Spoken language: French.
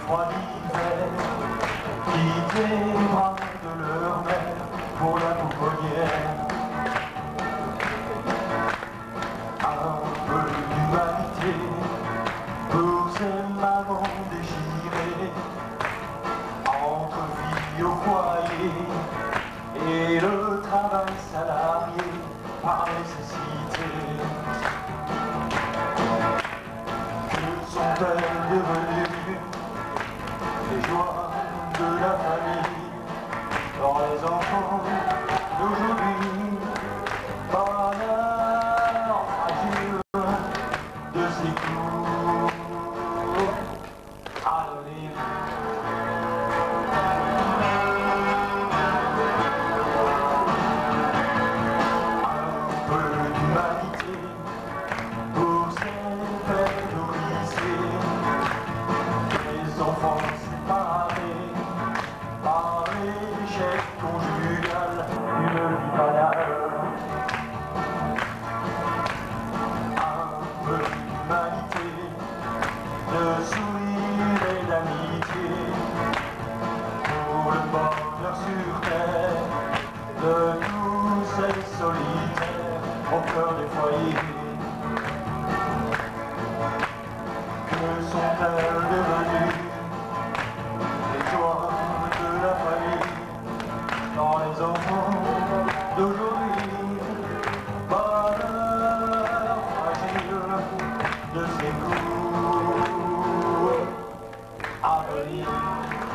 froid d'hiver, quitter les bras de leur mère pour la pouponnière. Un peu d'humanité pour ces mamans déchirées entre vie au foyer et le travail salarié par nécessité. Que sont-elles devenues les joies de la famille dans les enfants d'aujourd'hui? Bonheur fragile de ces coups anonymes. Un peu d'humanité pour ces fêtes au lycée, les enfants séparés par l'échec conjugal d'une vie banale. Un peu d'humanité, de sourire et d'amitié pour le bonheur sur terre de tous ces solitaires au cœur des foyers. Que sont-elles devenues les joies de la famille dans les enfants d'aujourd'hui? Bonheur fragile de ces coups à venir.